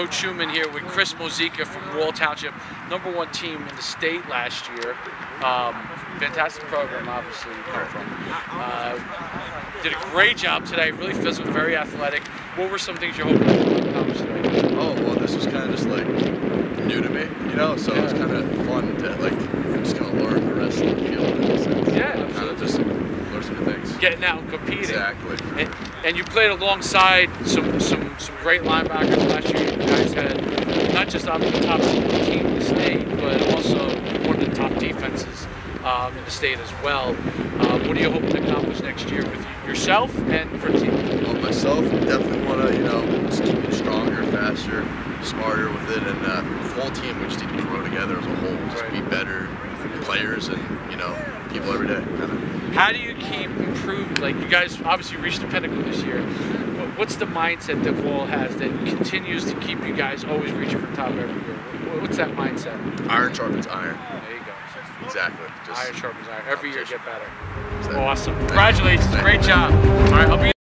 Coach Schuman here with Cris Mozeika from Wall Township, #1 team in the state last year. Fantastic program, obviously, you come from. Did a great job today, really physical, very athletic. What were some things you're hoping to accomplish today? Oh, well, this was kind of just like new to me, you know, so it was kind of fun to like just kind of learn the rest of the field in a sense. Yeah, kind of just learn some new things. Getting out and competing. Exactly. And you played alongside some great linebackers last year. You guys had not just on the top team in the state, but also one of the top defenses in the state as well. What are you hoping to accomplish next year with yourself and for the team? Well, myself, definitely want to, you know, just keep getting stronger, faster, smarter with it, and the whole team, we just need to grow together as a whole, just be better players and, you know, people every day. How do you keep improving? Like, you guys obviously reached the pinnacle this year. What's the mindset that Wall has that continues to keep you guys always reaching for the top every year? What's that mindset? Iron sharpens iron. There you go. Exactly. Iron sharpens iron. Every year get better. Exactly. Awesome. Congratulations. Great job. All right, I'll be